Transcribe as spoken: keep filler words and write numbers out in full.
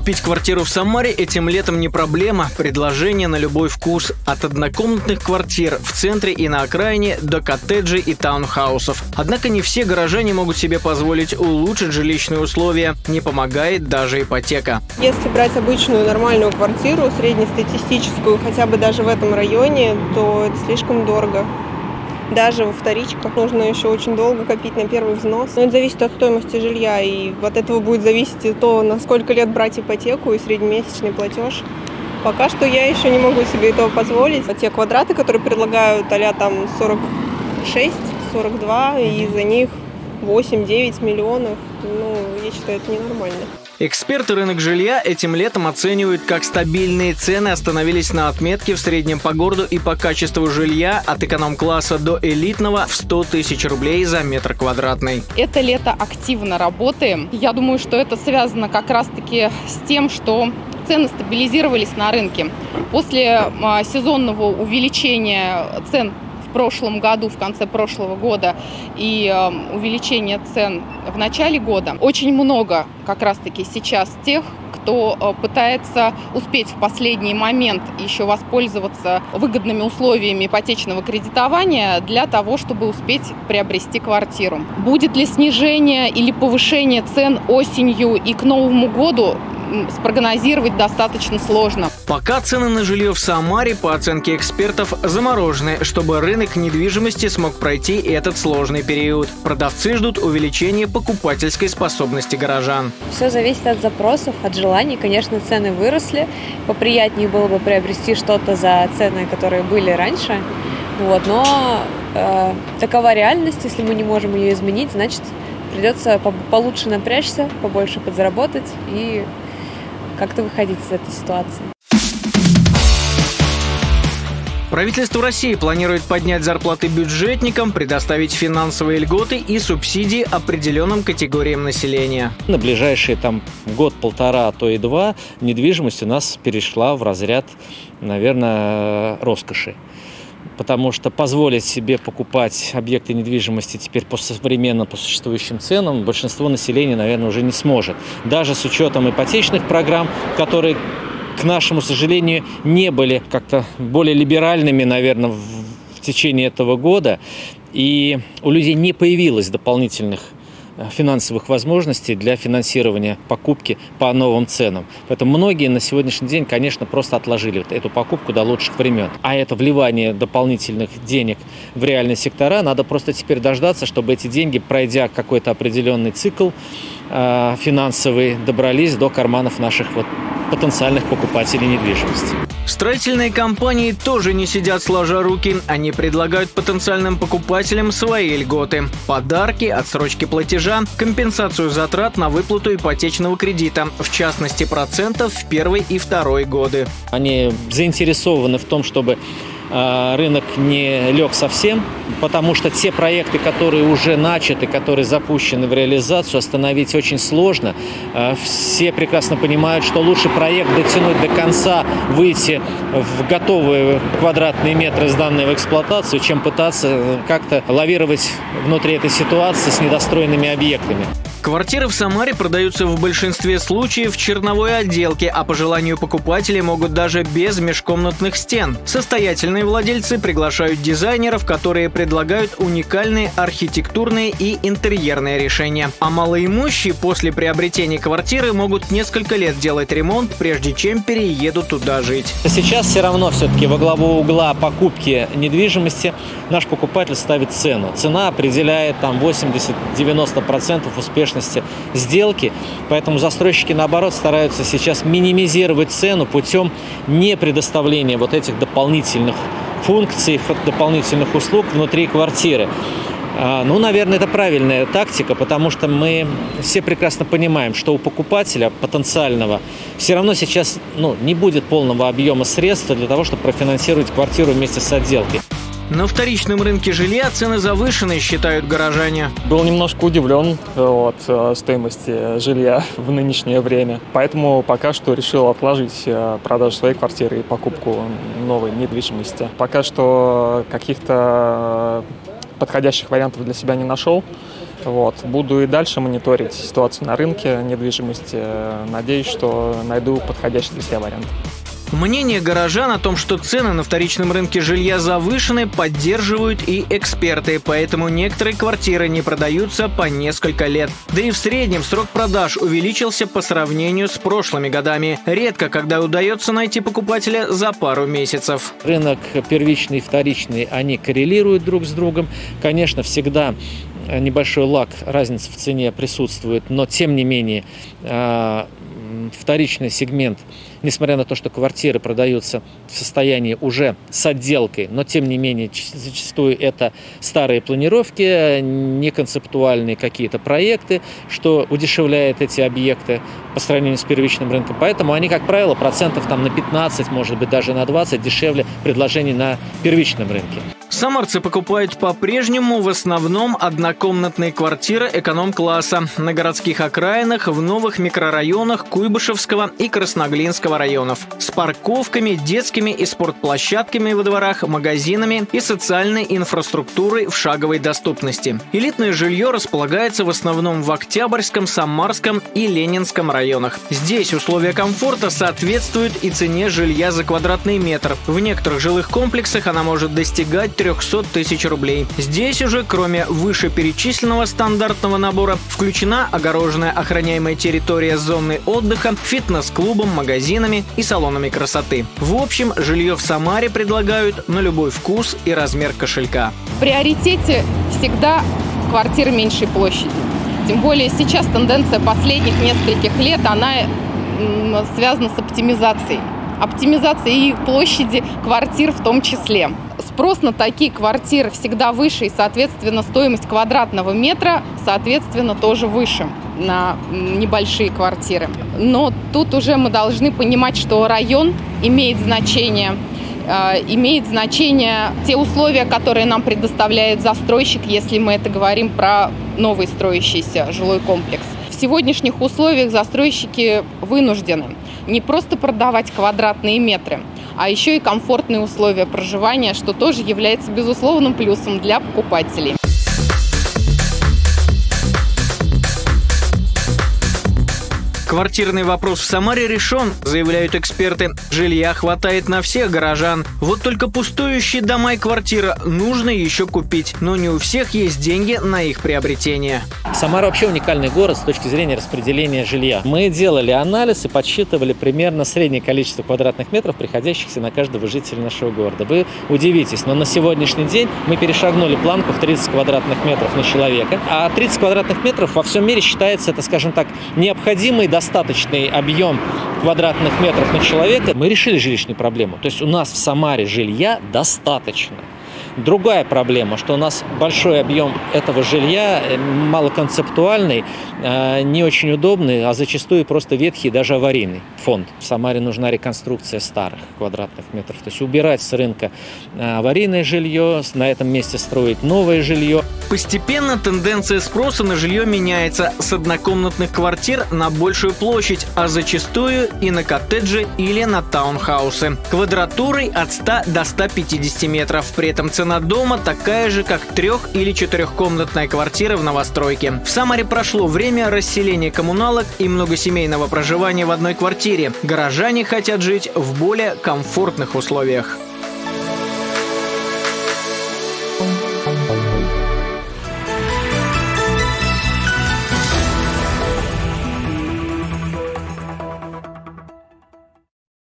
Купить квартиру в Самаре этим летом не проблема. Предложение на любой вкус. От однокомнатных квартир в центре и на окраине до коттеджей и таунхаусов. Однако не все горожане могут себе позволить улучшить жилищные условия. Не помогает даже ипотека. Если брать обычную нормальную квартиру, среднестатистическую, хотя бы даже в этом районе, то это слишком дорого. Даже во вторичках нужно еще очень долго копить на первый взнос. Но это зависит от стоимости жилья, и от этого будет зависеть и то, на сколько лет брать ипотеку и среднемесячный платеж. Пока что я еще не могу себе этого позволить. Те квадраты, которые предлагают а-ля там сорок шесть сорок два, и за них восемь-девять миллионов, ну, я считаю, это ненормально. Эксперты рынок жилья этим летом оценивают, как стабильные цены остановились на отметке в среднем по городу и по качеству жилья от эконом-класса до элитного в сто тысяч рублей за метр квадратный. Это лето активно работаем. Я думаю, что это связано как раз-таки с тем, что цены стабилизировались на рынке. После а, сезонного увеличения цен в прошлом году, в конце прошлого года, и э, увеличение цен в начале года, очень много как раз-таки сейчас тех, кто э, пытается успеть в последний момент еще воспользоваться выгодными условиями ипотечного кредитования для того, чтобы успеть приобрести квартиру. Будет ли снижение или повышение цен осенью и к Новому году, спрогнозировать достаточно сложно. Пока цены на жилье в Самаре, по оценке экспертов, заморожены, чтобы рынок недвижимости смог пройти этот сложный период. Продавцы ждут увеличения покупательской способности горожан. Все зависит от запросов, от желаний. Конечно, цены выросли. Поприятнее было бы приобрести что-то за цены, которые были раньше. Вот. Но э, такова реальность. Если мы не можем ее изменить, значит, придется получше напрячься, побольше подзаработать и как-то выходить из этой ситуации. Правительство России планирует поднять зарплаты бюджетникам, предоставить финансовые льготы и субсидии определенным категориям населения. На ближайшие там год-полтора, а то и два, недвижимость у нас перешла в разряд, наверное, роскоши. Потому что позволить себе покупать объекты недвижимости теперь по современным, по существующим ценам большинство населения, наверное, уже не сможет. Даже с учетом ипотечных программ, которые, к нашему сожалению, не были как-то более либеральными, наверное, в, в течение этого года. И у людей не появилось дополнительных финансовых возможностей для финансирования покупки по новым ценам. Поэтому многие на сегодняшний день, конечно, просто отложили вот эту покупку до лучших времен. А это вливание дополнительных денег в реальные сектора, надо просто теперь дождаться, чтобы эти деньги, пройдя какой-то определенный цикл э, финансовый, добрались до карманов наших вот потенциальных покупателей недвижимости. Строительные компании тоже не сидят сложа руки. Они предлагают потенциальным покупателям свои льготы. Подарки, отсрочки платежа, компенсацию затрат на выплату ипотечного кредита, в частности процентов в первый и второй годы. Они заинтересованы в том, чтобы рынок не лег совсем, потому что те проекты, которые уже начаты, которые запущены в реализацию, остановить очень сложно. Все прекрасно понимают, что лучше проект дотянуть до конца, выйти в готовые квадратные метры, сданные в эксплуатацию, чем пытаться как-то лавировать внутри этой ситуации с недостроенными объектами. Квартиры в Самаре продаются в большинстве случаев в черновой отделке, а по желанию покупателей могут даже без межкомнатных стен. Состоятельные владельцы приглашают дизайнеров, которые предлагают уникальные архитектурные и интерьерные решения. А малоимущие после приобретения квартиры могут несколько лет делать ремонт, прежде чем переедут туда жить. Сейчас все равно все-таки во главу угла покупки недвижимости наш покупатель ставит цену. Цена определяет там восемьдесят-девяносто процентов успешности сделки, поэтому застройщики, наоборот, стараются сейчас минимизировать цену путем не предоставления вот этих дополнительных функций, дополнительных услуг внутри квартиры. Ну, наверное, это правильная тактика, потому что мы все прекрасно понимаем, что у покупателя потенциального все равно сейчас ну, не будет полного объема средств для того, чтобы профинансировать квартиру вместе с отделкой. На вторичном рынке жилья цены завышены, считают горожане. Был немножко удивлен от стоимости жилья в нынешнее время. Поэтому пока что решил отложить продажу своей квартиры и покупку новой недвижимости. Пока что каких-то подходящих вариантов для себя не нашел. Вот. Буду и дальше мониторить ситуацию на рынке недвижимости. Надеюсь, что найду подходящий для себя вариант. Мнение горожан о том, что цены на вторичном рынке жилья завышены, поддерживают и эксперты, поэтому некоторые квартиры не продаются по несколько лет. Да и в среднем срок продаж увеличился по сравнению с прошлыми годами. Редко когда удается найти покупателя за пару месяцев. Рынок первичный и вторичный, они коррелируют друг с другом. Конечно, всегда небольшой лаг, разница в цене присутствует, но тем не менее вторичный сегмент, несмотря на то, что квартиры продаются в состоянии уже с отделкой, но тем не менее зачастую это старые планировки, неконцептуальные какие-то проекты, что удешевляет эти объекты по сравнению с первичным рынком. Поэтому они, как правило, процентов там на пятнадцать, может быть даже на двадцать дешевле предложений на первичном рынке. Самарцы покупают по-прежнему в основном однокомнатные квартиры эконом-класса на городских окраинах, в новых микрорайонах Куйбышевского и Красноглинского районов, с парковками, детскими и спортплощадками во дворах, магазинами и социальной инфраструктурой в шаговой доступности. Элитное жилье располагается в основном в Октябрьском, Самарском и Ленинском районах. Здесь условия комфорта соответствуют и цене жилья за квадратный метр. В некоторых жилых комплексах она может достигать трехсот тысяч рублей. Здесь уже, кроме вышеперечисленного стандартного набора, включена огороженная охраняемая территория с зоной отдыха, фитнес-клубом, магазинами и салонами красоты. В общем, жилье в Самаре предлагают на любой вкус и размер кошелька. В приоритете всегда квартиры меньшей площади. Тем более сейчас тенденция последних нескольких лет, она связана с оптимизацией. Оптимизацией и площади квартир в том числе. Спрос на такие квартиры всегда выше, и, соответственно, стоимость квадратного метра, соответственно, тоже выше на небольшие квартиры. Но тут уже мы должны понимать, что район имеет значение, э, имеет значение те условия, которые нам предоставляет застройщик, если мы это говорим про новый строящийся жилой комплекс. В сегодняшних условиях застройщики вынуждены не просто продавать квадратные метры, а еще и комфортные условия проживания, что тоже является безусловным плюсом для покупателей. Квартирный вопрос в Самаре решен, заявляют эксперты. Жилья хватает на всех горожан. Вот только пустующие дома и квартиры нужно еще купить, но не у всех есть деньги на их приобретение. Самара вообще уникальный город с точки зрения распределения жилья. Мы делали анализ и подсчитывали примерно среднее количество квадратных метров, приходящихся на каждого жителя нашего города. Вы удивитесь, но на сегодняшний день мы перешагнули планку в тридцать квадратных метров на человека, а тридцать квадратных метров во всем мире считается, это, скажем так, необходимый, достаточный объем квадратных метров на человека. Мы решили жилищную проблему. То есть у нас в Самаре жилья достаточно. Другая проблема, что у нас большой объем этого жилья, малоконцептуальный, не очень удобный, а зачастую просто ветхий, даже аварийный фонд. В Самаре нужна реконструкция старых квадратных метров. То есть убирать с рынка аварийное жилье, на этом месте строить новое жилье. Постепенно тенденция спроса на жилье меняется с однокомнатных квартир на большую площадь, а зачастую и на коттеджи или на таунхаусы. Квадратурой от ста до ста пятидесяти метров. При этом цена дома такая же, как трех- или четырехкомнатная квартира в новостройке. В Самаре прошло время расселения коммуналок и многосемейного проживания в одной квартире. Горожане хотят жить в более комфортных условиях.